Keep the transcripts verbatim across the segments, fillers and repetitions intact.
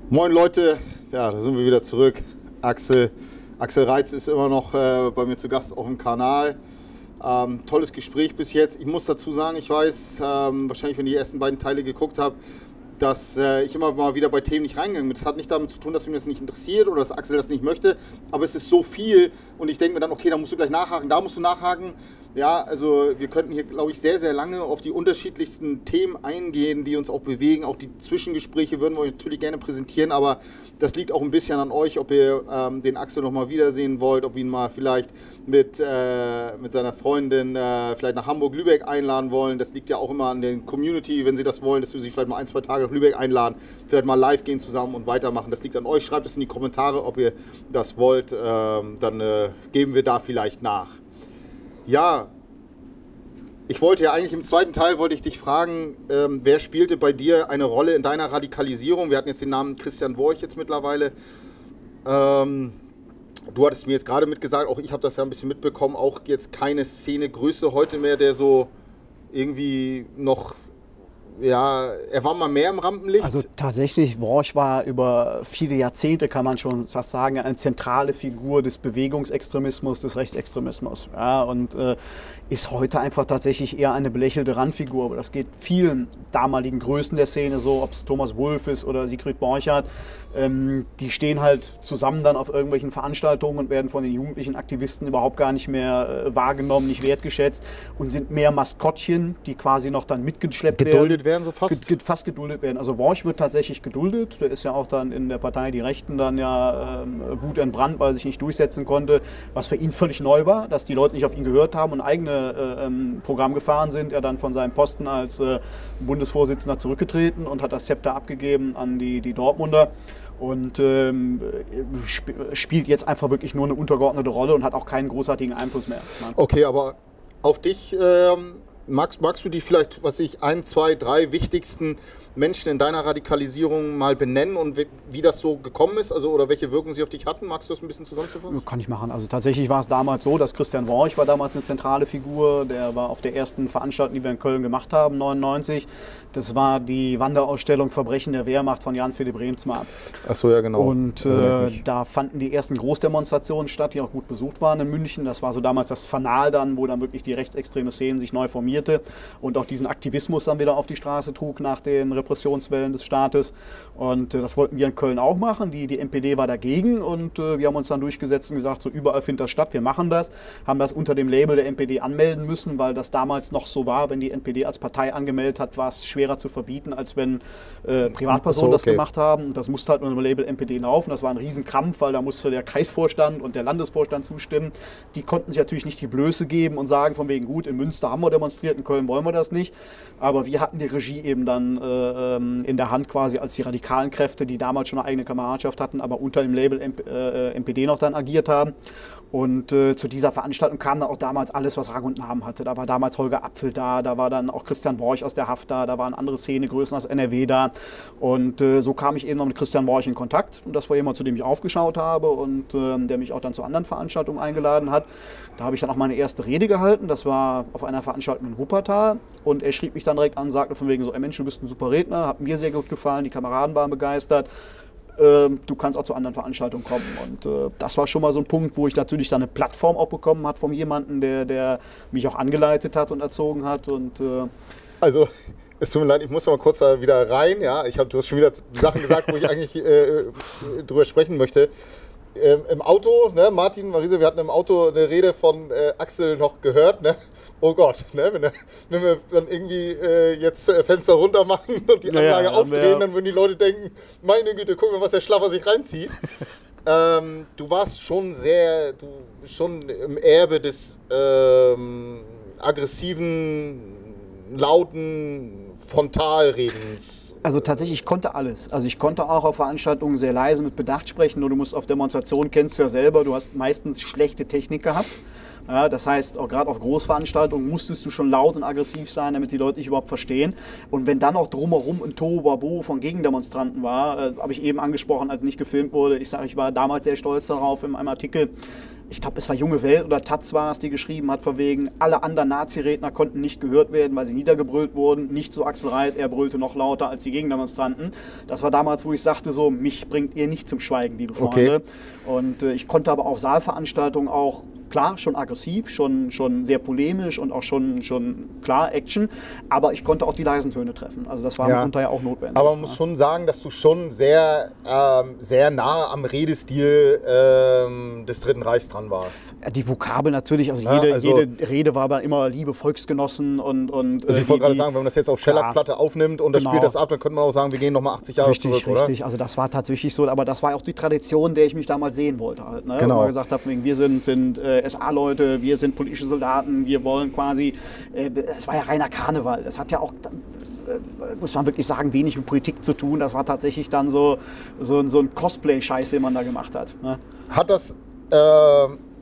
Moin Leute, ja, da sind wir wieder zurück. Axel, Axel Reitz ist immer noch äh, bei mir zu Gast auf dem Kanal. Ähm, tolles Gespräch bis jetzt. Ich muss dazu sagen, ich weiß, ähm, wahrscheinlich, wenn ihr die ersten beiden Teile geguckt habt, dass äh, ich immer mal wieder bei Themen nicht reingegangen bin. Das hat nicht damit zu tun, dass mich das nicht interessiert oder dass Axel das nicht möchte, aber es ist so viel und ich denke mir dann, okay, da musst du gleich nachhaken, da musst du nachhaken. Ja, also wir könnten hier, glaube ich, sehr, sehr lange auf die unterschiedlichsten Themen eingehen, die uns auch bewegen. Auch die Zwischengespräche würden wir euch natürlich gerne präsentieren, aber das liegt auch ein bisschen an euch, ob ihr ähm, den Axel noch mal wiedersehen wollt, ob ihr ihn mal vielleicht mit, äh, mit seiner Freundin äh, vielleicht nach Hamburg-Lübeck einladen wollen. Das liegt ja auch immer an der Community, wenn sie das wollen, dass wir sie vielleicht mal ein, zwei Tage nach Lübeck einladen, vielleicht mal live gehen zusammen und weitermachen. Das liegt an euch. Schreibt es in die Kommentare, ob ihr das wollt. Ähm, dann äh, geben wir da vielleicht nach. Ja, ich wollte ja eigentlich im zweiten Teil, wollte ich dich fragen, ähm, wer spielte bei dir eine Rolle in deiner Radikalisierung? Wir hatten jetzt den Namen Christian Worch jetzt mittlerweile. Ähm, du hattest mir jetzt gerade mitgesagt, auch ich habe das ja ein bisschen mitbekommen, auch jetzt keine Szenegröße heute mehr, der so irgendwie noch... Ja, er war mal mehr im Rampenlicht. Also tatsächlich, Worch war über viele Jahrzehnte, kann man schon fast sagen, eine zentrale Figur des Bewegungsextremismus, des Rechtsextremismus. Ja, und äh, ist heute einfach tatsächlich eher eine belächelte Randfigur. Aber das geht vielen damaligen Größen der Szene so, ob es Thomas Wulff ist oder Siegfried Borchardt. Ähm, die stehen halt zusammen dann auf irgendwelchen Veranstaltungen und werden von den jugendlichen Aktivisten überhaupt gar nicht mehr äh, wahrgenommen, nicht wertgeschätzt und sind mehr Maskottchen, die quasi noch dann mitgeschleppt werden. Geduldet werden, so fast? Ge fast geduldet werden. Also Worch wird tatsächlich geduldet. Der ist ja auch dann in der Partei Die Rechten dann ja ähm, wutentbrannt, weil er sich nicht durchsetzen konnte, was für ihn völlig neu war, dass die Leute nicht auf ihn gehört haben und ein eigenes äh, ähm, Programm gefahren sind. Er dann von seinem Posten als äh, Bundesvorsitzender zurückgetreten und hat das Zepter abgegeben an die, die Dortmunder. Und ähm, sp spielt jetzt einfach wirklich nur eine untergeordnete Rolle und hat auch keinen großartigen Einfluss mehr. Okay, aber auf dich, ähm, magst, magst du die vielleicht, was ich, ein, zwei, drei wichtigsten Menschen in deiner Radikalisierung mal benennen und wie, wie das so gekommen ist, also oder welche Wirkung sie auf dich hatten? Magst du das ein bisschen zusammenzufassen? Kann ich machen. Also tatsächlich war es damals so, dass Christian Worch war damals eine zentrale Figur. Der war auf der ersten Veranstaltung, die wir in Köln gemacht haben, neunundneunzig. Das war die Wanderausstellung Verbrechen der Wehrmacht von Jan-Philipp Reemtsma. Ach so, ja genau. Und äh, da fanden die ersten Großdemonstrationen statt, die auch gut besucht waren in München. Das war so damals das Fanal dann, wo dann wirklich die rechtsextreme Szene sich neu formierte und auch diesen Aktivismus dann wieder auf die Straße trug nach den Repressionswellen des Staates. Und äh, das wollten wir in Köln auch machen. Die, die N P D war dagegen und äh, wir haben uns dann durchgesetzt und gesagt, so überall findet das statt, wir machen das. Haben das unter dem Label der N P D anmelden müssen, weil das damals noch so war, wenn die N P D als Partei angemeldet hat, war es schwerer zu verbieten, als wenn äh, Privatpersonen so, okay. das gemacht haben. Und das musste halt unter dem Label N P D laufen. Das war ein Riesenkrampf, weil da musste der Kreisvorstand und der Landesvorstand zustimmen. Die konnten sich natürlich nicht die Blöße geben und sagen von wegen, gut, in Münster haben wir demonstriert, in Köln wollen wir das nicht. Aber wir hatten die Regie eben dann äh, in der Hand quasi als die radikalen Kräfte, die damals schon eine eigene Kameradschaft hatten, aber unter dem Label N P D noch dann agiert haben. Und äh, zu dieser Veranstaltung kam dann auch damals alles, was Rang und Namen hatte. Da war damals Holger Apfel da, da war dann auch Christian Worch aus der Haft da, da waren andere Szenegrößen aus N R W da. Und äh, so kam ich eben noch mit Christian Worch in Kontakt. Und das war jemand, zu dem ich aufgeschaut habe und äh, der mich auch dann zu anderen Veranstaltungen eingeladen hat. Da habe ich dann auch meine erste Rede gehalten. Das war auf einer Veranstaltung in Wuppertal. Und er schrieb mich dann direkt an, sagte von wegen so, ey Mensch, du bist ein super Redner, hat mir sehr gut gefallen, die Kameraden waren begeistert. Du kannst auch zu anderen Veranstaltungen kommen. Und äh, das war schon mal so ein Punkt, wo ich natürlich dann eine Plattform auch bekommen habe von jemandem, der, der mich auch angeleitet hat und erzogen hat. Und, äh also, es tut mir leid, ich muss mal kurz da wieder rein. Ja, ich hab, du hast schon wieder Sachen gesagt, wo ich eigentlich äh, drüber sprechen möchte. Ähm, Im Auto, ne, Martin, Marise, wir hatten im Auto eine Rede von äh, Axel noch gehört. Ne? Oh Gott, ne, wenn, wenn wir dann irgendwie äh, jetzt Fenster runter machen und die Anlage ja, aufdrehen, ja. dann würden die Leute denken, meine Güte, guck mal, was der Schlaffer sich reinzieht. ähm, du warst schon sehr, du schon im Erbe des ähm, aggressiven, lauten Frontalredens. Also tatsächlich, ich konnte alles. Also ich konnte auch auf Veranstaltungen sehr leise mit Bedacht sprechen. Nur du musst auf Demonstrationen, kennst du ja selber, du hast meistens schlechte Technik gehabt. Ja, das heißt, auch gerade auf Großveranstaltungen musstest du schon laut und aggressiv sein, damit die Leute dich überhaupt verstehen. Und wenn dann auch drumherum ein Tohuwabo von Gegendemonstranten war, äh, habe ich eben angesprochen, als nicht gefilmt wurde. Ich sage, ich war damals sehr stolz darauf in einem Artikel. Ich glaube, es war Junge Welt oder Taz war es, die geschrieben hat, von wegen, alle anderen Nazi-Redner konnten nicht gehört werden, weil sie niedergebrüllt wurden. Nicht so Axel Reit, er brüllte noch lauter als die Gegendemonstranten. Das war damals, wo ich sagte, so, mich bringt ihr nicht zum Schweigen, liebe Freunde. Okay. Und äh, ich konnte aber auf Saalveranstaltungen auch, klar, schon aggressiv, schon, schon sehr polemisch und auch schon, schon klar Action, aber ich konnte auch die leisen Töne treffen. Also das war ja. mitunter ja auch notwendig. Aber man muss schon sagen, dass du schon sehr, ähm, sehr nah am Redestil ähm, des Dritten Reichs dran warst. Ja, die Vokabel natürlich, also, ja, jede, also jede Rede war aber immer liebe Volksgenossen und... und also ich wollte gerade sagen, wenn man das jetzt auf Schellackplatte ja, aufnimmt und das genau. spielt das ab, dann könnte man auch sagen, wir gehen nochmal achtzig Jahre richtig, zurück, oder? Richtig, also das war tatsächlich so, aber das war auch die Tradition, der ich mich damals sehen wollte halt. Ne? Genau. Wo man gesagt hat, wir sind, sind äh, S A-Leute, wir sind politische Soldaten, wir wollen quasi, äh, es war ja reiner Karneval, das hat ja auch, äh, muss man wirklich sagen, wenig mit Politik zu tun, das war tatsächlich dann so, so, so ein Cosplay-Scheiß, den man da gemacht hat. Ne? Hat das äh,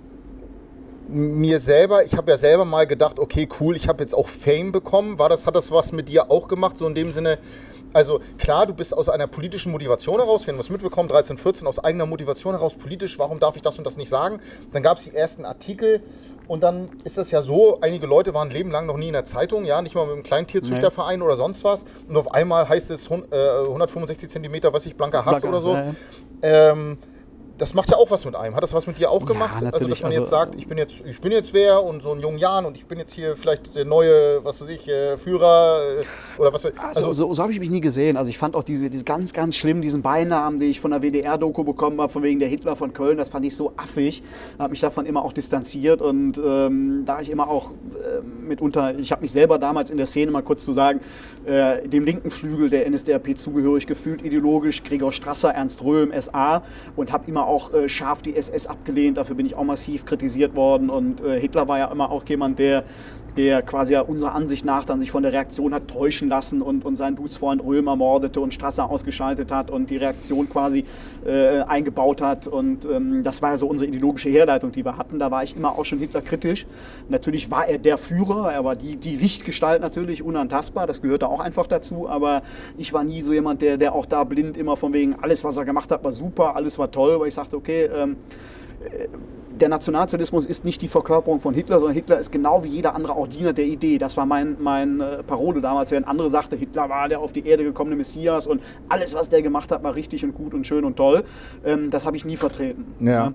mir selber, ich habe ja selber mal gedacht, okay, cool, ich habe jetzt auch Fame bekommen, war das, hat das was mit dir auch gemacht, so in dem Sinne, also klar, du bist aus einer politischen Motivation heraus, wir haben das mitbekommen, dreizehn, vierzehn, aus eigener Motivation heraus, politisch, warum darf ich das und das nicht sagen? Dann gab es die ersten Artikel und dann ist das ja so, einige Leute waren ein Leben lang noch nie in der Zeitung, ja, nicht mal mit einem Kleintierzüchterverein nee. oder sonst was und auf einmal heißt es hundertfünfundsechzig Zentimeter, was ich, blanker Hass Blanker, oder so. Ja, ja. Ähm, das macht ja auch was mit einem. Hat das was mit dir auch gemacht? Ja, also, dass man jetzt sagt, ich bin jetzt, ich bin jetzt wer und so in jungen Jahren und ich bin jetzt hier vielleicht der neue, was weiß ich, Führer oder was weiß ich. Also, so, so habe ich mich nie gesehen. Also ich fand auch diese, diese ganz, ganz schlimm, diesen Beinamen, den ich von der W D R-Doku bekommen habe, von wegen der Hitler von Köln, das fand ich so affig. Habe mich davon immer auch distanziert und ähm, da ich immer auch äh, mitunter, ich habe mich selber damals in der Szene, mal kurz zu sagen, äh, dem linken Flügel der N S D A P zugehörig gefühlt, ideologisch, Gregor Strasser, Ernst Röhm, S A und habe immer auch äh, scharf die S S abgelehnt, dafür bin ich auch massiv kritisiert worden und äh, Hitler war ja immer auch jemand, der, der quasi ja unserer Ansicht nach dann sich von der Reaktion hat täuschen lassen und, und seinen Blutsfreund Röhm ermordete und Strasser ausgeschaltet hat und die Reaktion quasi äh, eingebaut hat und ähm, das war ja so unsere ideologische Herleitung, die wir hatten, da war ich immer auch schon Hitler kritisch. Natürlich war er der Führer, er war die, die Lichtgestalt natürlich, unantastbar, das gehörte auch einfach dazu, aber ich war nie so jemand, der, der auch da blind immer von wegen, alles was er gemacht hat war super, alles war toll, weil ich sagte, okay, ähm, der Nationalsozialismus ist nicht die Verkörperung von Hitler, sondern Hitler ist genau wie jeder andere auch Diener der Idee. Das war mein, mein äh, Parole damals, während andere sagte, Hitler war der auf die Erde gekommene Messias und alles, was der gemacht hat, war richtig und gut und schön und toll. Ähm, das habe ich nie vertreten. Ja.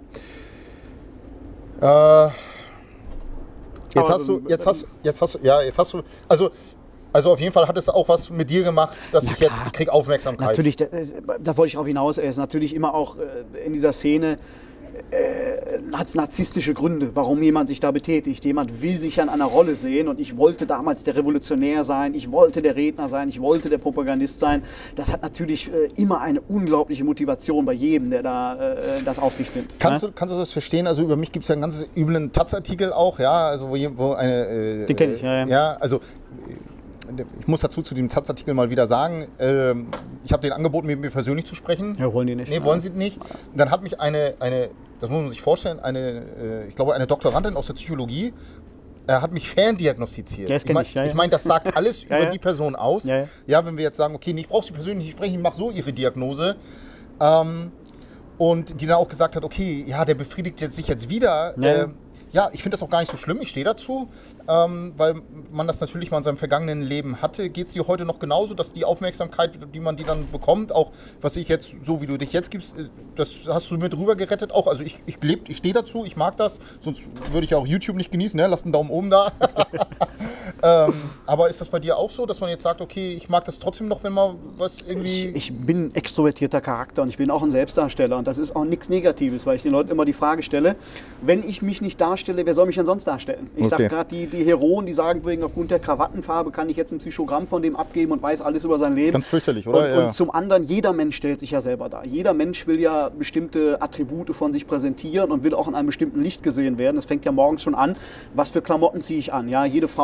ja. Äh, jetzt Aber, hast du, jetzt hast, jetzt hast du, ja, jetzt hast du, also Also auf jeden Fall hat es auch was mit dir gemacht, dass Na ich klar. jetzt, ich kriege Aufmerksamkeit. Natürlich, da, da wollte ich auch hinaus, er ist natürlich immer auch äh, in dieser Szene, äh, hat es narzisstische Gründe, warum jemand sich da betätigt. Jemand will sich an einer Rolle sehen und ich wollte damals der Revolutionär sein, ich wollte der Redner sein, ich wollte der Propagandist sein. Das hat natürlich äh, immer eine unglaubliche Motivation bei jedem, der da äh, das auf sich nimmt. Kannst, ne? du, kannst du das verstehen? Also über mich gibt es ja einen ganz üblen Taz-Artikel auch, ja, also wo, wo eine... Äh, Den kenne ich, ja, ja. Ja, also... Ich muss dazu zu dem Taz-Artikel mal wieder sagen, äh, ich habe denen angeboten, mit mir persönlich zu sprechen. Ja, wollen die nicht. Nee, wollen sie nicht. Und dann hat mich eine, eine, das muss man sich vorstellen, eine, äh, ich glaube, eine Doktorandin aus der Psychologie, äh, hat mich ferndiagnostiziert. Ja, das kenn ich, ich ja, meine, ja. ich mein, das sagt alles ja, über ja. die Person aus. Ja, ja. ja, wenn wir jetzt sagen, okay, nee, ich brauche sie persönlich nicht sprechen, ich mache so ihre Diagnose. Ähm, und die dann auch gesagt hat, okay, ja, der befriedigt jetzt sich jetzt wieder. Ja, äh, Ja, ich finde das auch gar nicht so schlimm, ich stehe dazu, ähm, weil man das natürlich mal in seinem vergangenen Leben hatte. Geht es dir heute noch genauso, dass die Aufmerksamkeit, die man die dann bekommt, auch was ich jetzt, so wie du dich jetzt gibst, das hast du mit rüber gerettet auch? Also ich, ich, ich stehe dazu, ich mag das, sonst würde ich ja auch YouTube nicht genießen, ne? Lass einen Daumen oben da. ähm, aber ist das bei dir auch so, dass man jetzt sagt, okay, ich mag das trotzdem noch, wenn man was irgendwie... Ich, ich bin ein extrovertierter Charakter und ich bin auch ein Selbstdarsteller und das ist auch nichts Negatives, weil ich den Leuten immer die Frage stelle, wenn ich mich nicht darstelle, wer soll mich denn sonst darstellen? Ich okay. sage gerade, die, die Heroen, die sagen, wegen aufgrund der Krawattenfarbe kann ich jetzt ein Psychogramm von dem abgeben und weiß alles über sein Leben. Ganz fürchterlich, oder? Und, ja. und zum anderen, jeder Mensch stellt sich ja selber dar. Jeder Mensch will ja bestimmte Attribute von sich präsentieren und will auch in einem bestimmten Licht gesehen werden. Das fängt ja morgens schon an. Was für Klamotten ziehe ich an? Ja, jede Frau schminkt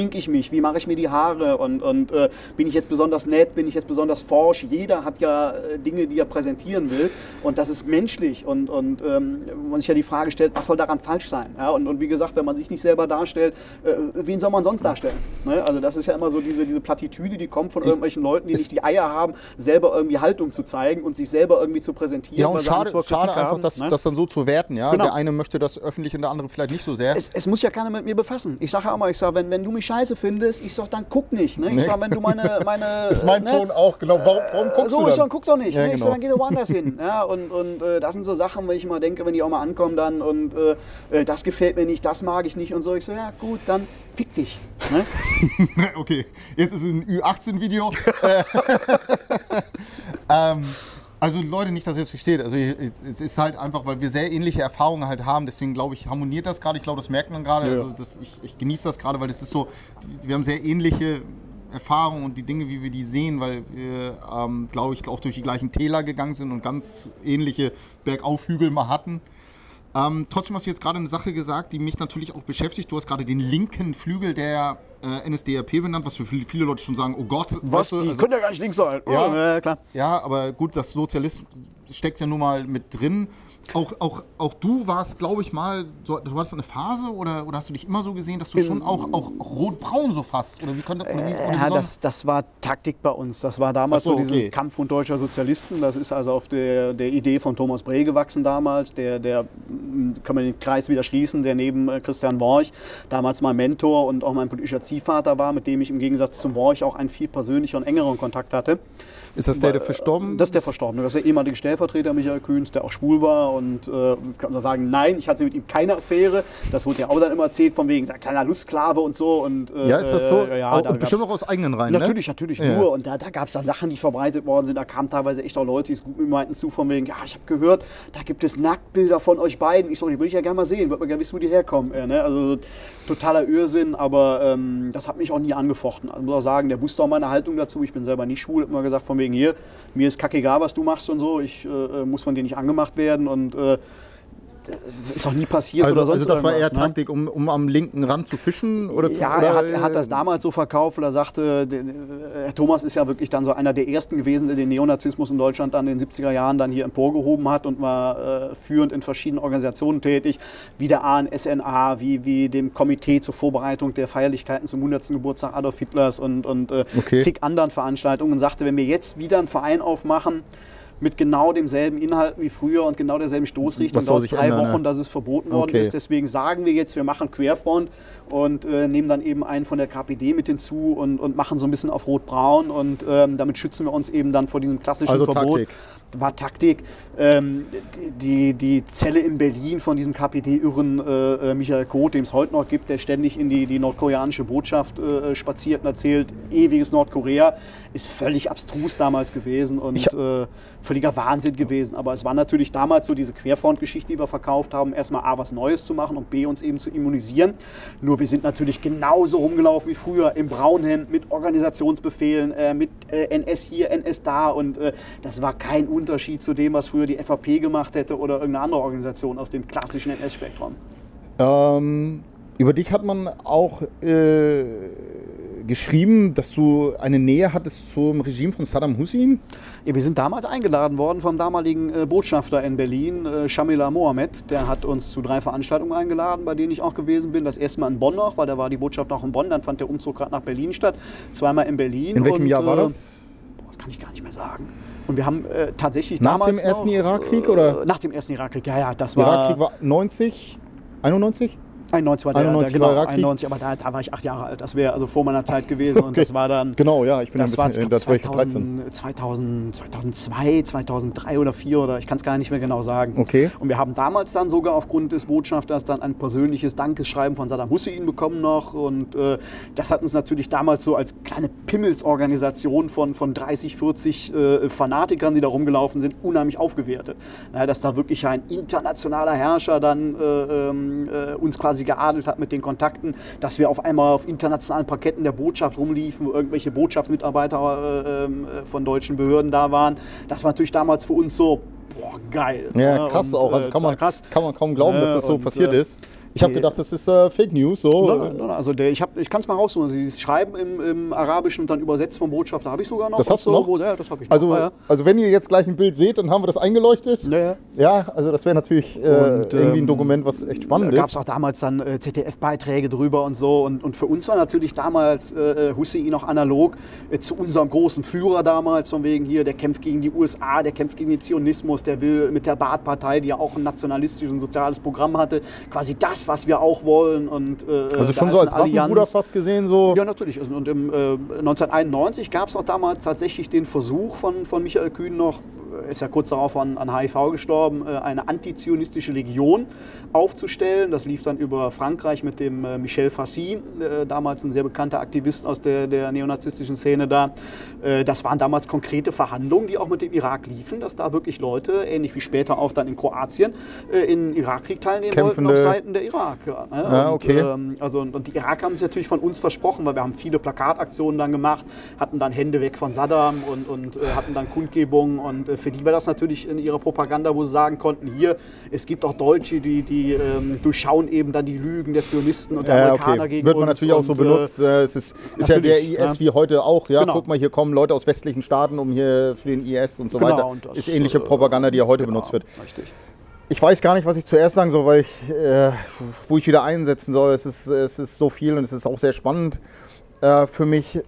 schminke ich mich, wie mache ich mir die Haare und, und äh, bin ich jetzt besonders nett, bin ich jetzt besonders forsch. Jeder hat ja äh, Dinge, die er präsentieren will und das ist menschlich und, und ähm, man sich ja die Frage stellt, was soll daran falsch sein? Ja, und, und wie gesagt, wenn man sich nicht selber darstellt, äh, wen soll man sonst darstellen? Ne? Also das ist ja immer so diese, diese Plattitüde, die kommt von irgendwelchen Leuten, die nicht die Eier haben, selber irgendwie Haltung zu zeigen und sich selber irgendwie zu präsentieren. Ja, und schade, schade einfach, haben, das, ne? das dann so zu werten. Ja? Genau. Der eine möchte das öffentlich und der andere vielleicht nicht so sehr. Es, es muss ja keiner mit mir befassen. Ich sage ja auch mal, ich sag, wenn, wenn du mich scheiße findest, ich sag, dann guck nicht. Ne? Ich sag, wenn du meine... meine das ist mein ne? Ton auch, genau. Warum, warum guckst so, du dann? Ich sag, guck doch nicht. Ja, ne? Ich genau. sag, dann geh doch woanders hin. Ja, und und äh, das sind so Sachen, wo ich immer denke, wenn die auch mal ankommen dann und äh, das gefällt mir nicht, das mag ich nicht und so. Ich so, ja gut, dann fick dich. Ne? Okay, jetzt ist es ein Ü achtzehn Video. ähm, also Leute, nicht, dass ihr es versteht. Also es ist halt einfach, weil wir sehr ähnliche Erfahrungen halt haben. Deswegen glaube ich, harmoniert das gerade. Ich glaube, das merkt man gerade. Ja. Also das, ich, ich genieße das gerade, weil das ist so, wir haben sehr ähnliche Erfahrungen und die Dinge, wie wir die sehen, weil wir, ähm, glaube ich, auch durch die gleichen Täler gegangen sind und ganz ähnliche Bergaufhügel mal hatten. Ähm, trotzdem hast du jetzt gerade eine Sache gesagt, die mich natürlich auch beschäftigt. Du hast gerade den linken Flügel der äh, N S D A P benannt, was für viele, viele Leute schon sagen, oh Gott. Was, weißt du, die also, können ja gar nicht links sein. Ja, oh, ja, klar. Ja, aber gut, das Sozialismus steckt ja nun mal mit drin. Auch, auch, auch du warst, glaube ich, mal, du hattest eine Phase oder, oder hast du dich immer so gesehen, dass du schon auch, auch rot-braun so fast? Oder wie könnte, oder wie, oder ja, das, das war Taktik bei uns. Das war damals Ach so, so diesen okay. Kampf von deutscher Sozialisten. Das ist also auf der, der Idee von Thomas Breh gewachsen damals. Der, der, kann man den Kreis wieder schließen, der neben Christian Worch damals mein Mentor und auch mein politischer Ziehvater war, mit dem ich im Gegensatz zum Worch auch einen viel persönlicheren, engeren Kontakt hatte. Ist das der, der verstorben ist? Das ist der Verstorbene. Das ist der ehemalige Stellvertreter Michael Kühns, der auch schwul war. Und äh, kann man sagen, nein, ich hatte mit ihm keine Affäre. Das wurde ja auch dann immer erzählt, von wegen, sagt kleiner Lustsklave und so. Und, äh, ja, ist das so? Ja, auch, da und bestimmt auch aus eigenen Reihen, Natürlich, ne? natürlich ja. nur. Und da, da gab es dann Sachen, die verbreitet worden sind. Da kamen teilweise echt auch Leute, die es gut mit mir meinten, zu, von wegen, ja, ich habe gehört, da gibt es Nacktbilder von euch beiden. Ich so, die würde ich ja gerne mal sehen. Würde man gerne wissen, wo die herkommen. Äh, ne? Also totaler Irrsinn, aber ähm, das hat mich auch nie angefochten. Also muss auch sagen, der wusste auch meine Haltung dazu. Ich bin selber nicht schwul. Hat immer gesagt, von wegen hier, mir ist kackegal, was du machst und so. Ich äh, muss von dir nicht angemacht werden und äh, ist auch nie passiert also, oder sonst Also das war eher ne? Taktik, um, um am linken Rand zu fischen? Oder zu, ja, oder er, hat, er hat das damals so verkauft, weil er sagte, der, Herr Thomas ist ja wirklich dann so einer der Ersten gewesen, der den Neonazismus in Deutschland dann in den siebziger Jahren dann hier emporgehoben hat und war äh, führend in verschiedenen Organisationen tätig, wie der A N S N A, wie, wie dem Komitee zur Vorbereitung der Feierlichkeiten zum hundertsten Geburtstag Adolf Hitlers und, und äh, okay. zig anderen Veranstaltungen und sagte, wenn wir jetzt wieder einen Verein aufmachen, mit genau demselben Inhalten wie früher und genau derselben Stoßrichtung, dauert es drei ändern, Wochen, ja. dass es verboten worden okay. ist. Deswegen sagen wir jetzt, wir machen Querfront und äh, nehmen dann eben einen von der K P D mit hinzu und, und machen so ein bisschen auf Rot-Braun und ähm, damit schützen wir uns eben dann vor diesem klassischen also Verbot. Taktik. War Taktik. Ähm, die, die Zelle in Berlin von diesem K P D-Irren äh, Michael Koth, dem es heute noch gibt, der ständig in die, die nordkoreanische Botschaft äh, spaziert und erzählt, ewiges Nordkorea, ist völlig abstrus damals gewesen und äh, völliger Wahnsinn gewesen. Aber es war natürlich damals so diese Querfront-Geschichte, die wir verkauft haben, erstmal A, was Neues zu machen und B, uns eben zu immunisieren. Nur wir sind natürlich genauso rumgelaufen wie früher, im Braunhemd, mit Organisationsbefehlen, äh, mit äh, N S hier, N S da und äh, das war kein Unterschied zu dem, was früher die F A P gemacht hätte oder irgendeine andere Organisation aus dem klassischen N S-Spektrum. Ähm, über dich hat man auch äh, geschrieben, dass du eine Nähe hattest zum Regime von Saddam Hussein. Ja, wir sind damals eingeladen worden vom damaligen äh, Botschafter in Berlin, äh, Shamila Mohammed. Der hat uns zu drei Veranstaltungen eingeladen, bei denen ich auch gewesen bin. Das erste Mal in Bonn noch, weil da war die Botschaft auch in Bonn. Dann fand der Umzug gerade nach Berlin statt. Zweimal in Berlin. In welchem und, Jahr war äh, das? Das kann ich gar nicht mehr sagen. Und wir haben äh, tatsächlich nach damals dem ersten noch, Irakkrieg äh, oder? Nach dem ersten Irakkrieg, ja, ja, das Der war... Irakkrieg war neunzig, einundneunzig? einundneunzig war der, einundneunzig der, genau, war Irakkrieg? einundneunzig, aber da, da war ich acht Jahre alt. Das wäre also vor meiner Zeit gewesen und Okay. das war dann... Genau, ja, ich bin Das ein war, bisschen, ich glaub, das war ich dreizehn. zweitausend, zweitausend, zweitausendzwei, zweitausenddrei oder zweitausendvier oder ich kann es gar nicht mehr genau sagen. Okay. Und wir haben damals dann sogar aufgrund des Botschafters dann ein persönliches Dankeschreiben von Saddam Hussein bekommen noch und äh, das hat uns natürlich damals so als kleine Pimmelsorganisation von, von dreißig, vierzig äh, Fanatikern, die da rumgelaufen sind, unheimlich aufgewertet. Ja, dass da wirklich ein internationaler Herrscher dann äh, äh, uns quasi geadelt hat mit den Kontakten, dass wir auf einmal auf internationalen Parketten der Botschaft rumliefen, wo irgendwelche Botschaftsmitarbeiter äh, äh, von deutschen Behörden da waren. Das war natürlich damals für uns so, boah, geil. Ja, krass und, auch. Also äh, kann man, krass. kann man kaum glauben, dass das so und, passiert äh, ist. Ich habe gedacht, das ist äh, Fake News. So. Nein, nein, also der, ich, ich kann es mal raussuchen. Sie schreiben im, im Arabischen und dann übersetzt vom Botschafter habe ich sogar noch. Das hast du so, noch? Wo, ja, das habe ich Also, noch. Ja, ja. also wenn ihr jetzt gleich ein Bild seht, dann haben wir das eingeleuchtet. Ja, ja. Ja, also das wäre natürlich äh, Und, irgendwie ein ähm, Dokument, was echt spannend Da gab es ist. auch damals dann äh, Z D F-Beiträge drüber und so. Und, und für uns war natürlich damals äh, Hussein noch analog äh, zu unserem großen Führer damals, von wegen hier, der kämpft gegen die U S A, der kämpft gegen den Zionismus, der will mit der Baath-Partei, die ja auch ein nationalistisches und soziales Programm hatte, quasi das, was wir auch wollen. Und, äh, Also schon so als Waffenbruder fast gesehen? So. Ja, natürlich. Und im äh, neunzehnhunderteinundneunzig gab es auch damals tatsächlich den Versuch von, von Michael Kühn noch, ist ja kurz darauf an, an H I V gestorben, äh, eine antizionistische Legion aufzustellen. Das lief dann über Frankreich mit dem äh, Michel Fassi, äh, damals ein sehr bekannter Aktivist aus der, der neonazistischen Szene da. Äh, das waren damals konkrete Verhandlungen, die auch mit dem Irak liefen, dass da wirklich Leute, ähnlich wie später auch dann in Kroatien, äh, in den Irakkrieg teilnehmen Kämpfende. wollten auf Seiten der Iraker. Ne? Ja, okay. Und, ähm, also, und die Iraker haben es natürlich von uns versprochen, weil wir haben viele Plakataktionen dann gemacht, hatten dann Hände weg von Saddam und, und äh, hatten dann Kundgebungen. Und äh, für die war das natürlich in ihrer Propaganda, wo sie sagen konnten, hier, es gibt auch Deutsche, die, die ähm, durchschauen eben dann die Lügen der Zionisten und der Ja, Amerikaner okay. gegen Wird man uns. natürlich auch so und, äh, benutzt. Äh, es ist, ist ja der I S ja. wie heute auch. Ja, Genau. guck mal, hier kommen Leute aus westlichen Staaten um hier für den I S und so Genau, weiter. und das, ist ähnliche Propaganda, die ja heute genau, benutzt wird. Richtig. Ich weiß gar nicht, was ich zuerst sagen soll, weil ich, äh, wo ich wieder einsetzen soll. Es ist, es ist so viel und es ist auch sehr spannend äh, für mich.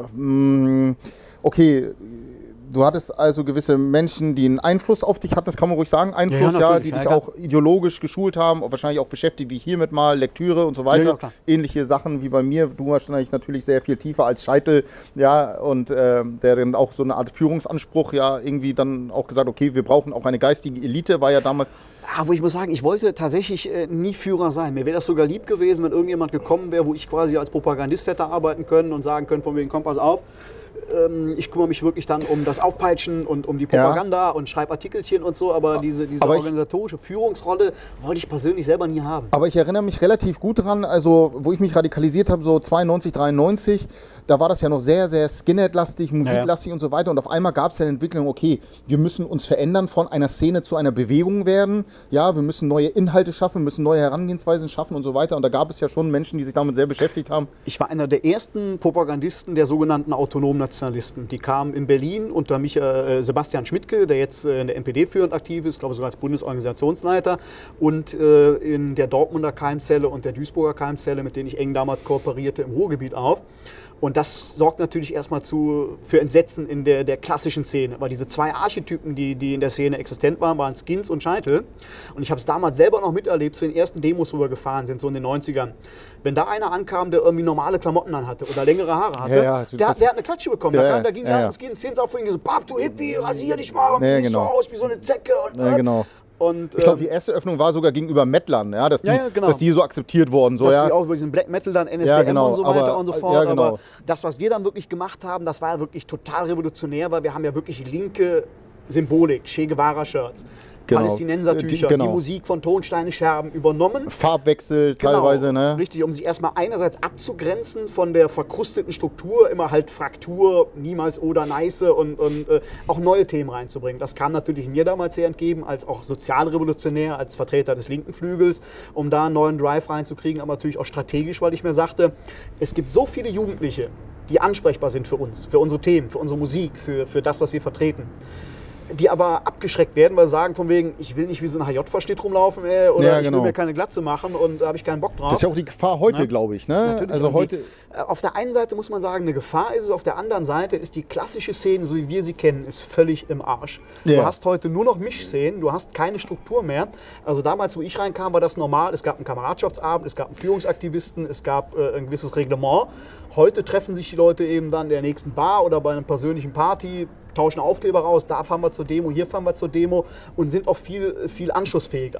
Ähm, okay, du hattest also gewisse Menschen, die einen Einfluss auf dich hatten, das kann man ruhig sagen, Einfluss, Ja, ja, natürlich, die ja, dich klar. auch ideologisch geschult haben, und wahrscheinlich auch beschäftigt dich hiermit mal, Lektüre und so weiter. Ja, ja, klar. Ähnliche Sachen wie bei mir. Du hast natürlich sehr viel tiefer als Scheitel, ja, und äh, der dann auch so eine Art Führungsanspruch, ja, irgendwie dann auch gesagt, okay, wir brauchen auch eine geistige Elite, war ja damals. Ja, wo ich muss sagen, ich wollte tatsächlich äh, nie Führer sein. Mir wäre das sogar lieb gewesen, wenn irgendjemand gekommen wäre, wo ich quasi als Propagandist hätte arbeiten können und sagen können, von wegen, komm, pass auf, ähm, ich kümmere mich wirklich dann um das Aufpeitschen und um die Propaganda ja. und schreibe Artikelchen und so, aber diese, diese aber organisatorische Führungsrolle wollte ich persönlich selber nie haben. Aber ich erinnere mich relativ gut daran, also wo ich mich radikalisiert habe, so zweiundneunzig, dreiundneunzig, da war das ja noch sehr, sehr Skinhead-lastig, musiklastig ja, ja. und so weiter. Und auf einmal gab es ja eine Entwicklung, okay, wir müssen uns verändern, von einer Szene zu einer Bewegung werden. Ja, wir müssen neue Inhalte schaffen, müssen neue Herangehensweisen schaffen und so weiter. Und da gab es ja schon Menschen, die sich damit sehr beschäftigt haben. Ich war einer der ersten Propagandisten der sogenannten autonomen Nationalisten. Die kamen in Berlin unter mich, äh, Sebastian Schmidtke, der jetzt äh, in der N P D führend aktiv ist, glaube ich sogar als Bundesorganisationsleiter, und äh, in der Dortmunder Keimzelle und der Duisburger Keimzelle, mit denen ich eng damals kooperierte, im Ruhrgebiet auf. Und das sorgt natürlich erstmal zu, für Entsetzen in der, der klassischen Szene. Weil diese zwei Archetypen, die, die in der Szene existent waren, waren Skins und Scheitel. Und ich habe es damals selber noch miterlebt, zu den ersten Demos, wo wir gefahren sind, so in den neunzigern. Wenn da einer ankam, der irgendwie normale Klamotten an hatte oder längere Haare hatte, ja, ja, der, der hat eine Klatsche bekommen. Ja, da, kam, da ging ja, der ja. ja. Skins, Skins auf und so, Bab, du Hippie, rasier dich mal, und ja, siehst genau. so aus wie so eine Zecke. Und, ja, genau. Und, ich glaube, ähm, die erste Öffnung war sogar gegenüber Mettlern, ja, dass, die, Ja, ja, genau. dass die so akzeptiert wurden. So, dass ja. sie auch über diesen Black Metal dann N S B M Ja, genau, und so weiter aber- und so fort. ja, genau. Aber das, was wir dann wirklich gemacht haben, das war ja wirklich total revolutionär, weil wir haben ja wirklich linke Symbolik, Che Guevara-Shirts, Genau. Palästinensertücher, Die- genau. die Musik von Tonsteine Scherben übernommen. Farbwechsel Genau, teilweise, ne? Richtig, um sie erstmal einerseits abzugrenzen von der verkrusteten Struktur, immer halt Fraktur, niemals oder Neiße und, und äh, auch neue Themen reinzubringen. Das kam natürlich mir damals sehr entgegen, als auch Sozialrevolutionär, als Vertreter des linken Flügels, um da einen neuen Drive reinzukriegen, aber natürlich auch strategisch, weil ich mir sagte, es gibt so viele Jugendliche, die ansprechbar sind für uns, für unsere Themen, für unsere Musik, für, für das, was wir vertreten, die aber abgeschreckt werden, weil sie sagen von wegen, ich will nicht wie so ein H J-Verschnitt rumlaufen, ey, oder Ja, ich genau. will mir keine Glatze machen und da habe ich keinen Bock drauf. Das ist ja auch die Gefahr heute, Ja. glaube ich. Ne? Natürlich. Also Und heute. Die, äh, auf der einen Seite muss man sagen, eine Gefahr ist es, auf der anderen Seite ist die klassische Szene, so wie wir sie kennen, ist völlig im Arsch. Ja. Du hast heute nur noch Mischszenen, du hast keine Struktur mehr. Also damals, wo ich reinkam, war das normal. Es gab einen Kameradschaftsabend, es gab einen Führungsaktivisten, es gab äh, ein gewisses Reglement. Heute treffen sich die Leute eben dann in der nächsten Bar oder bei einer persönlichen Party, tauschen Aufkleber raus, da fahren wir zur Demo, hier fahren wir zur Demo und sind auch viel, viel anschlussfähiger.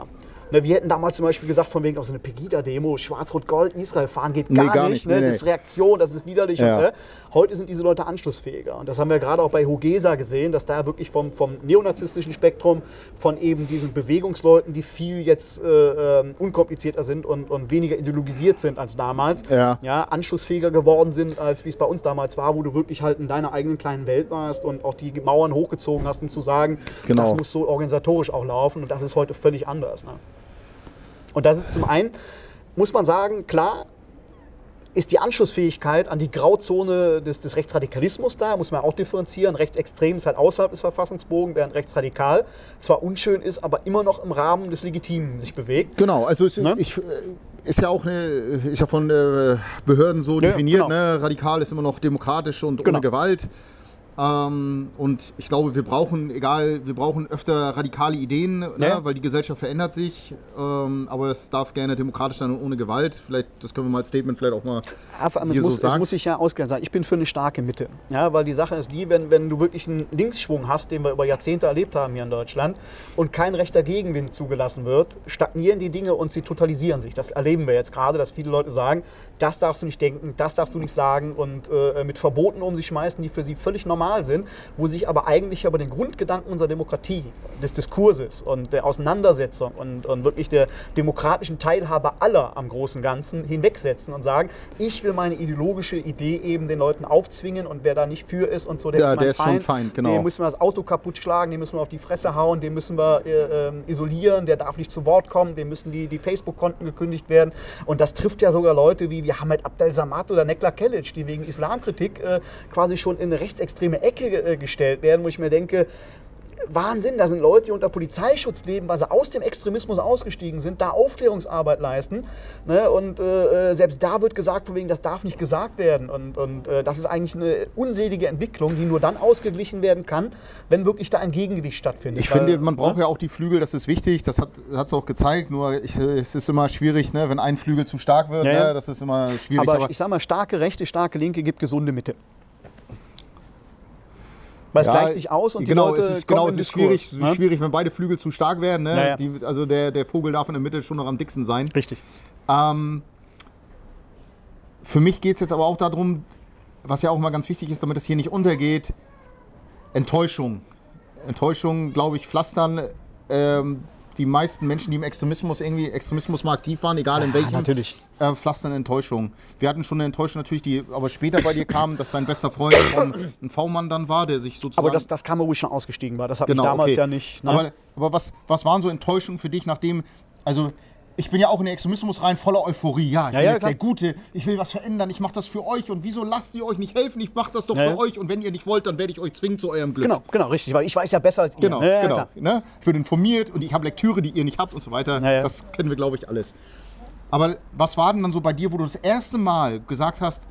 Ne, wir hätten damals zum Beispiel gesagt, von wegen auf so eine Pegida-Demo, Schwarz-Rot-Gold, Israel fahren geht gar, nee, gar nicht. nicht Ne? nee, Das nee. ist Reaktion, das ist widerlich. Ja. Und, ne? Heute sind diese Leute anschlussfähiger. Und das haben wir gerade auch bei Hugesa gesehen, dass da wirklich vom, vom neonazistischen Spektrum, von eben diesen Bewegungsleuten, die viel jetzt äh, äh, unkomplizierter sind und, und weniger ideologisiert sind als damals, Ja. Ja, anschlussfähiger geworden sind, als wie es bei uns damals war, wo du wirklich halt in deiner eigenen kleinen Welt warst und auch die Mauern hochgezogen hast, um zu sagen, Genau. das muss so organisatorisch auch laufen. Und das ist heute völlig anders. Ne? Und das ist zum einen, muss man sagen, klar, ist die Anschlussfähigkeit an die Grauzone des, des Rechtsradikalismus da, muss man auch differenzieren. Rechtsextrem ist halt außerhalb des Verfassungsbogens, während rechtsradikal zwar unschön ist, aber immer noch im Rahmen des Legitimen sich bewegt. Genau, also es, Ne? ich, ist ja auch eine, ist ja von äh, Behörden so Ja, definiert, genau. ne? Radikal ist immer noch demokratisch und Genau. ohne Gewalt. Ähm, und ich glaube, wir brauchen, egal, wir brauchen öfter radikale Ideen, ne? Ja. Weil die Gesellschaft verändert sich. Ähm, aber es darf gerne demokratisch sein und ohne Gewalt. Vielleicht, das können wir mal als Statement vielleicht auch mal Ja, vor allem, es hier muss, so sagen. es muss ich ja ausgrenzen sagen. Ich bin für eine starke Mitte. Ja, weil die Sache ist die, wenn, wenn du wirklich einen Linksschwung hast, den wir über Jahrzehnte erlebt haben hier in Deutschland, und kein rechter Gegenwind zugelassen wird, stagnieren die Dinge und sie totalisieren sich. Das erleben wir jetzt gerade, dass viele Leute sagen, das darfst du nicht denken, das darfst du nicht sagen und äh, mit Verboten um sich schmeißen, die für sie völlig normal sind, wo sich aber eigentlich über den Grundgedanken unserer Demokratie, des Diskurses und der Auseinandersetzung und, und wirklich der demokratischen Teilhabe aller am großen Ganzen hinwegsetzen und sagen, ich will meine ideologische Idee eben den Leuten aufzwingen und wer da nicht für ist und so, der Ja, ist mein der ist schon Feind. Feind, genau. Dem müssen wir das Auto kaputt schlagen, dem müssen wir auf die Fresse hauen, dem müssen wir äh, äh, isolieren, der darf nicht zu Wort kommen, dem müssen die, die Facebook-Konten gekündigt werden. Und das trifft ja sogar Leute wie, wie Hamed Abdel Samad oder Nekla Kelic, die wegen Islamkritik äh, quasi schon in eine rechtsextreme Ecke äh, gestellt werden, wo ich mir denke, Wahnsinn, da sind Leute, die unter Polizeischutz leben, weil sie aus dem Extremismus ausgestiegen sind, da Aufklärungsarbeit leisten. Ne? Und äh, selbst da wird gesagt, von wegen, das darf nicht gesagt werden. Und, und äh, das ist eigentlich eine unselige Entwicklung, die nur dann ausgeglichen werden kann, wenn wirklich da ein Gegengewicht stattfindet. Ich weil, finde, man braucht ne? ja auch die Flügel, das ist wichtig, das hat es auch gezeigt, nur ich, es ist immer schwierig, ne, wenn ein Flügel zu stark wird, Ja, ja. ne, das ist immer schwierig. Aber, aber ich sag mal, starke Rechte, starke Linke gibt gesunde Mitte. Weil es Ja, gleicht sich aus und genau, die Leute es ist, kommen genau, in es ist Diskurs, schwierig, ne? schwierig, wenn beide Flügel zu stark werden. Ne? Ja, ja. Die, also der, der Vogel darf in der Mitte schon noch am dicksten sein. Richtig. Ähm, für mich geht es jetzt aber auch darum, was ja auch mal ganz wichtig ist, damit es hier nicht untergeht, Enttäuschung. Enttäuschung, glaube ich, pflastern ähm, die meisten Menschen, die im Extremismus irgendwie Extremismus mal aktiv waren, egal in Ja, welchem, natürlich. äh, pflastern Enttäuschung. Wir hatten schon eine Enttäuschung natürlich, die aber später bei dir kam, dass dein bester Freund ein V-Mann dann war, der sich sozusagen... Aber das, das kam, wo ich schon ausgestiegen war. Das habe Genau, ich damals okay. ja nicht. Ne? Aber, aber was, was waren so Enttäuschungen für dich, nachdem, also ich bin ja auch in den Extremismus rein, voller Euphorie. Ja, ich Ja, bin ja, jetzt klar. der Gute, ich will was verändern, ich mache das für euch und wieso lasst ihr euch nicht helfen? Ich mache das doch Ja, für ja. euch und wenn ihr nicht wollt, dann werde ich euch zwingen zu eurem Glück. Genau, genau, richtig. Weil ich weiß ja besser als ihr. Genau, Ja, ja, genau. klar. Ne? Ich bin informiert und ich habe Lektüre, die ihr nicht habt und so weiter. Ja, ja. Das kennen wir, glaube ich, alles. Aber was war denn dann so bei dir, wo du das erste Mal gesagt hast,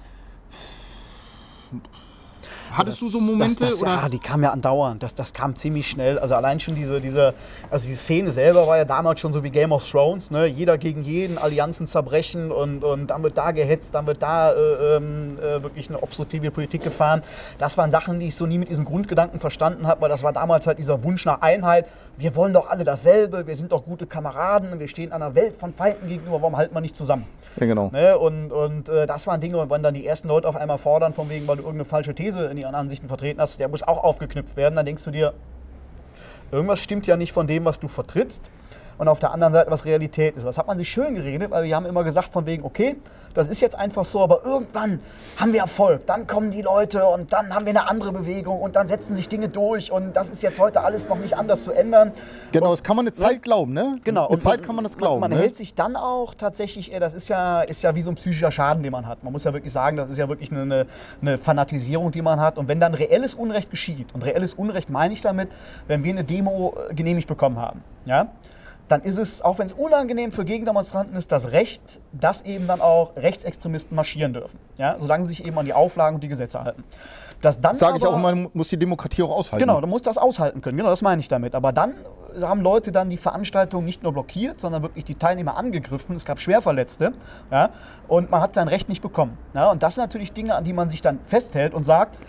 hattest du so Momente? Das, das, oder? Ja, die kamen ja andauernd. Das, das kam ziemlich schnell. Also allein schon diese, diese, also die Szene selber war ja damals schon so wie Game of Thrones. Ne? Jeder gegen jeden, Allianzen zerbrechen und, und dann wird da gehetzt, dann wird da äh, äh, wirklich eine obstruktive Politik gefahren. Das waren Sachen, die ich so nie mit diesem Grundgedanken verstanden habe, weil das war damals halt dieser Wunsch nach Einheit. Wir wollen doch alle dasselbe, wir sind doch gute Kameraden, wir stehen einer Welt von Feinden gegenüber, warum halten wir nicht zusammen? Ja, genau. Ne? Und, und äh, das waren Dinge, und wenn dann die ersten Leute auf einmal fordern, von wegen, weil du irgendeine falsche These in ihren Ansichten vertreten hast, der muss auch aufgeknüpft werden, dann denkst du dir, irgendwas stimmt ja nicht von dem, was du vertrittst. Und auf der anderen Seite, was Realität ist. Was hat man sich schön geredet, weil wir haben immer gesagt von wegen, okay, das ist jetzt einfach so, aber irgendwann haben wir Erfolg. Dann kommen die Leute und dann haben wir eine andere Bewegung und dann setzen sich Dinge durch und das ist jetzt heute alles noch nicht anders zu ändern. Genau, und, das kann man eine Zeit glauben, ne? Genau. Eine und Zeit kann man das glauben. Man, man ne? hält sich dann auch tatsächlich, äh, das ist ja, ist ja wie so ein psychischer Schaden, den man hat. Man muss ja wirklich sagen, das ist ja wirklich eine, eine Fanatisierung, die man hat. Und wenn dann reelles Unrecht geschieht, und reelles Unrecht meine ich damit, wenn wir eine Demo äh, genehmigt bekommen haben, ja, dann ist es, auch wenn es unangenehm für Gegendemonstranten ist, das Recht, dass eben dann auch Rechtsextremisten marschieren dürfen. Ja, solange sie sich eben an die Auflagen und die Gesetze halten. Das dann Sage ich aber, auch immer, man muss die Demokratie auch aushalten. Genau, du musst das aushalten können. Genau, das meine ich damit. Aber dann haben Leute dann die Veranstaltung nicht nur blockiert, sondern wirklich die Teilnehmer angegriffen. Es gab Schwerverletzte. Ja, und man hat sein Recht nicht bekommen. Ja, und das sind natürlich Dinge, an die man sich dann festhält und sagt,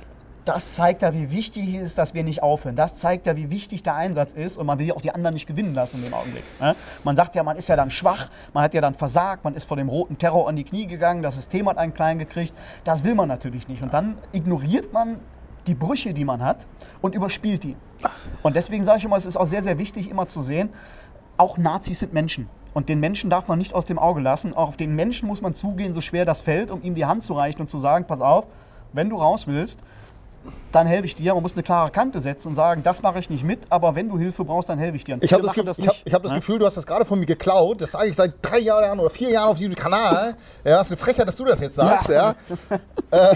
das zeigt ja, wie wichtig es ist, dass wir nicht aufhören. Das zeigt ja, wie wichtig der Einsatz ist und man will ja auch die anderen nicht gewinnen lassen in dem Augenblick. Ne? Man sagt ja, man ist ja dann schwach, man hat ja dann versagt, man ist vor dem roten Terror an die Knie gegangen, das System hat einen klein gekriegt. Das will man natürlich nicht. Und dann ignoriert man die Brüche, die man hat und überspielt die. Und deswegen sage ich immer, es ist auch sehr, sehr wichtig, immer zu sehen, auch Nazis sind Menschen. Und den Menschen darf man nicht aus dem Auge lassen. Auch auf den Menschen muss man zugehen, so schwer das fällt, um ihm die Hand zu reichen und zu sagen, pass auf, wenn du raus willst, dann helfe ich dir. Man muss eine klare Kante setzen und sagen, das mache ich nicht mit, aber wenn du Hilfe brauchst, dann helfe ich dir. Und ich habe das, Ge das, ich hab, ich hab das Gefühl, du hast das gerade von mir geklaut. Das sage ich seit drei Jahren oder vier Jahren auf diesem Kanal. Ja, das ist eine Frechheit, dass du das jetzt sagst. Ja. Ja.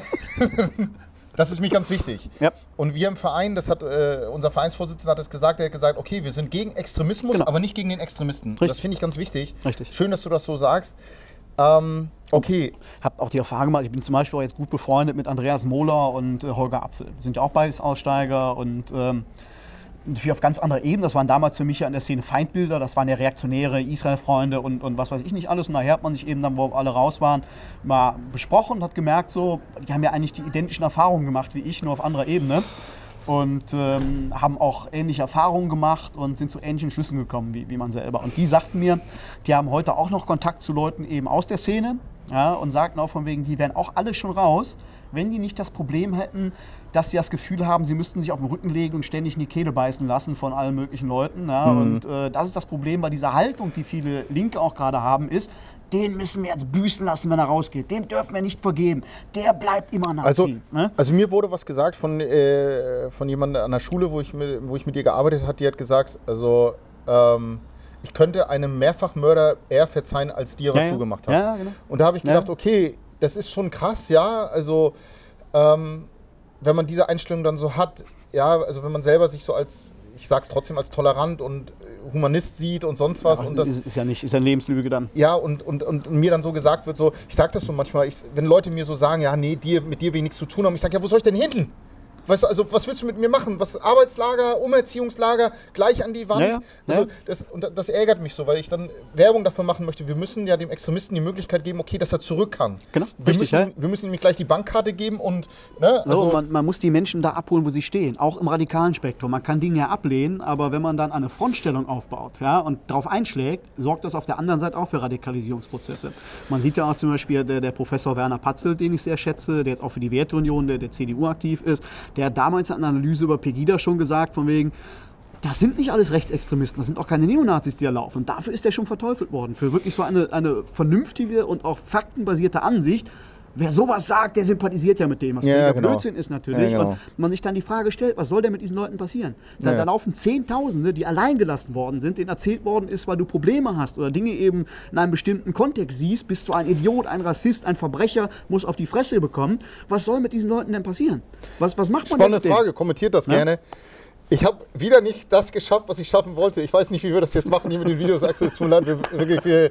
Das ist mir ganz wichtig. Ja. Und wir im Verein, das hat äh, unser Vereinsvorsitzender hat es gesagt, er hat gesagt, okay, wir sind gegen Extremismus, genau. aber nicht gegen den Extremisten. Richtig. Das finde ich ganz wichtig. Richtig. Schön, dass du das so sagst. Ähm, okay. Ich habe auch die Erfahrung gemacht, ich bin zum Beispiel auch jetzt gut befreundet mit Andreas Mohler und äh, Holger Apfel. Sind ja auch beides Aussteiger und ähm, natürlich auf ganz anderer Ebene. Das waren damals für mich ja in der Szene Feindbilder, das waren ja Reaktionäre, Israel-Freunde und, und was weiß ich nicht alles. Und nachher hat man sich eben dann, wo alle raus waren, mal besprochen und hat gemerkt, so, die haben ja eigentlich die identischen Erfahrungen gemacht wie ich, nur auf anderer Ebene. Und ähm, haben auch ähnliche Erfahrungen gemacht und sind zu ähnlichen Schlüssen gekommen wie, wie man selber. Und die sagten mir, die haben heute auch noch Kontakt zu Leuten eben aus der Szene, ja, und sagten auch von wegen, die wären auch alle schon raus, wenn die nicht das Problem hätten, dass sie das Gefühl haben, sie müssten sich auf den Rücken legen und ständig in die Kehle beißen lassen von allen möglichen Leuten. Ja. Mhm. Und äh, das ist das Problem bei dieser Haltung, die viele Linke auch gerade haben, ist, den müssen wir jetzt büßen lassen, wenn er rausgeht. Dem dürfen wir nicht vergeben. Der bleibt immer Nazi. Also, ne? also mir wurde was gesagt von, äh, von jemandem an der Schule, wo ich, mit, wo ich mit ihr gearbeitet habe. Die hat gesagt, also ähm, ich könnte einem Mehrfachmörder eher verzeihen als dir, was ja, ja. du gemacht hast. Ja, genau. Und da habe ich gedacht, ja. okay, das ist schon krass, ja. Also ähm, wenn man diese Einstellung dann so hat, ja, also wenn man selber sich so als, ich sag's trotzdem, als tolerant und Humanist sieht und sonst was. Ja, und das ist, ist ja nicht, ist ja eine Lebenslüge dann. Ja, und, und, und mir dann so gesagt wird, so, ich sag das so manchmal, ich, wenn Leute mir so sagen, ja, nee, dir, mit dir will ich nichts zu tun haben, ich sag, ja, wo soll ich denn hin? Weißt du, also was willst du mit mir machen? Was, Arbeitslager, Umerziehungslager, gleich an die Wand? Ja, ja. Also, ja. das, und das ärgert mich so, weil ich dann Werbung dafür machen möchte. Wir müssen ja dem Extremisten die Möglichkeit geben, okay, dass er zurück kann. Genau, wir richtig, müssen, ja. wir müssen ihm nicht gleich die Bankkarte geben und... Ne, also so, man, man muss die Menschen da abholen, wo sie stehen, auch im radikalen Spektrum. Man kann Dinge ja ablehnen, aber wenn man dann eine Frontstellung aufbaut, ja, und darauf einschlägt, sorgt das auf der anderen Seite auch für Radikalisierungsprozesse. Man sieht ja auch zum Beispiel der, der Professor Werner Patzel, den ich sehr schätze, der jetzt auch für die Werteunion der, der C D U aktiv ist, der hat damals an einer Analyse über Pegida schon gesagt, von wegen, das sind nicht alles Rechtsextremisten, das sind auch keine Neonazis, die da laufen. Und dafür ist er schon verteufelt worden. Für wirklich so eine, eine vernünftige und auch faktenbasierte Ansicht. Wer sowas sagt, der sympathisiert ja mit dem, was ja, genau. Blödsinn ist natürlich. Ja, genau. Und man sich dann die Frage stellt, was soll denn mit diesen Leuten passieren? Da, ja. da laufen Zehntausende, die allein gelassen worden sind, denen erzählt worden ist, weil du Probleme hast oder Dinge eben in einem bestimmten Kontext siehst, bist du ein Idiot, ein Rassist, ein Verbrecher, musst auf die Fresse bekommen. Was soll mit diesen Leuten denn passieren? Was, was macht man Spannende denn mit Frage, denen? kommentiert das ja? gerne. Ich habe wieder nicht das geschafft, was ich schaffen wollte. Ich weiß nicht, wie wir das jetzt machen hier mit den Videos. Axel, es tut mir leid, wir, wirklich, wir,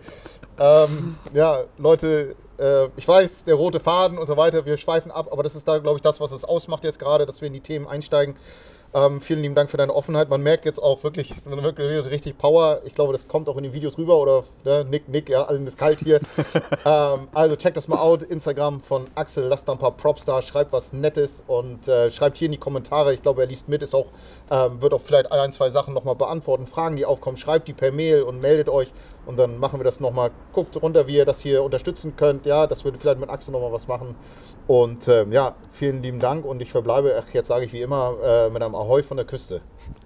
ähm, ja, Leute, äh, ich weiß, der rote Faden und so weiter, wir schweifen ab, aber das ist da, glaube ich, das, was es ausmacht jetzt gerade, dass wir in die Themen einsteigen. Ähm, vielen lieben Dank für deine Offenheit. Man merkt jetzt auch wirklich, wirklich richtig Power. Ich glaube, das kommt auch in den Videos rüber. Oder ne, Nick, Nick, ja, allen ist kalt hier. ähm, also checkt das mal out. Instagram von Axel, lasst da ein paar Props da, schreibt was Nettes und äh, schreibt hier in die Kommentare. Ich glaube, er liest mit, ist auch, ähm, wird auch vielleicht ein, zwei Sachen nochmal beantworten. Fragen, die aufkommen, schreibt die per Mail und meldet euch. Und dann machen wir das nochmal. Guckt runter, wie ihr das hier unterstützen könnt. Ja, das würde vielleicht mit Axel nochmal was machen. Und ähm, ja, vielen lieben Dank und ich verbleibe, ach, jetzt sage ich wie immer, äh, mit einem Ahoi von der Küste.